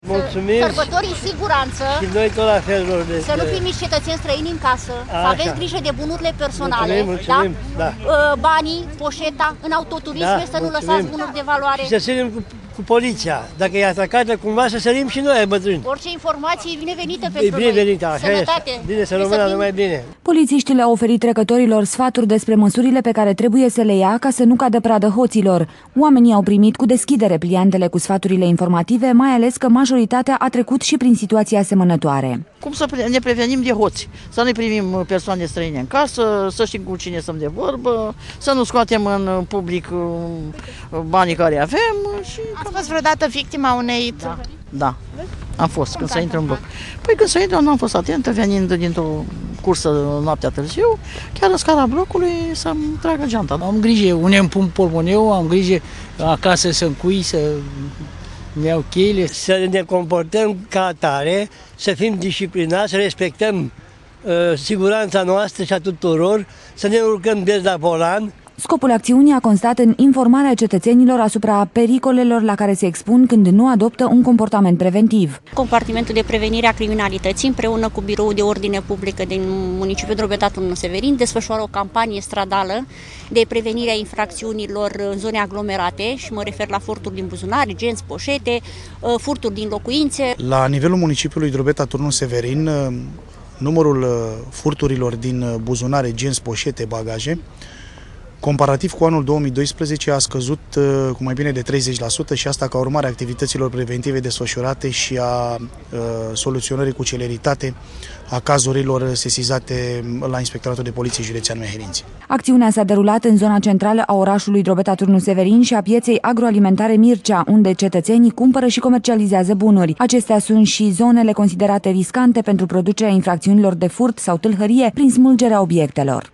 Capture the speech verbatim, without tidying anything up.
Mulțumim. Sărbători în siguranță. Și noi tot la fel. De... Să nu fim nici cetățeni străini în casă. Așa. Să aveți grijă de bunurile personale. Mulțumim, mulțumim, da? Da. Banii, poșeta, în autoturisme, da, să nu mulțumim. lăsați bunuri de valoare. Și să sărim cu, cu poliția. Dacă e atacată cumva, să sărim și noi, bătrâni. Orice informație e binevenită pentru e binevenită, noi. Așa Sănătate. Este. Bine să rămână numai bine. Polițiștii le-au oferit trecătorilor sfaturi despre măsurile pe care trebuie să le ia ca să nu cadă pradă hoților. Oamenii au primit cu deschidere pliantele cu sfaturile informative, mai ales că majoritatea a trecut și prin situații asemănătoare. Cum să ne prevenim de hoți? Să nu primim persoane străine în casă, să știm cu cine stăm de vorbă, să nu scoatem în public banii care avem. Și... Ați fost vreodată victima unei... Da, da. Am fost, când să intră în bloc. Păi când să intră, nu am fost atentă, venind dintr-o cursă noaptea târziu, chiar în scara blocului să-mi tragă geanta. Am grijă, unde îmi pun pormoneu, am grijă acasă să-mi cui, să... mi-au cheile. Să ne comportăm ca atare, să fim disciplinați, să respectăm uh, siguranța noastră și a tuturor, să ne urcăm des la volan. Scopul acțiunii a constat în informarea cetățenilor asupra pericolelor la care se expun când nu adoptă un comportament preventiv. Compartimentul de prevenire a criminalității împreună cu Biroul de Ordine Publică din municipiul Drobeta Turnul Severin desfășoară o campanie stradală de prevenire a infracțiunilor în zone aglomerate și mă refer la furturi din buzunare, genți, poșete, furturi din locuințe. La nivelul municipiului Drobeta Turnul Severin, numărul furturilor din buzunare, genți, poșete, bagaje, comparativ cu anul două mii doisprezece, a scăzut cu mai bine de treizeci la sută și asta ca urmare a activităților preventive desfășurate și a uh, soluționării cu celeritate a cazurilor sesizate la Inspectoratul de Poliție Județean Meherinți. Acțiunea s-a derulat în zona centrală a orașului Drobeta Turnul Severin și a pieței agroalimentare Mircea, unde cetățenii cumpără și comercializează bunuri. Acestea sunt și zonele considerate riscante pentru producerea infracțiunilor de furt sau tâlhărie prin smulgerea obiectelor.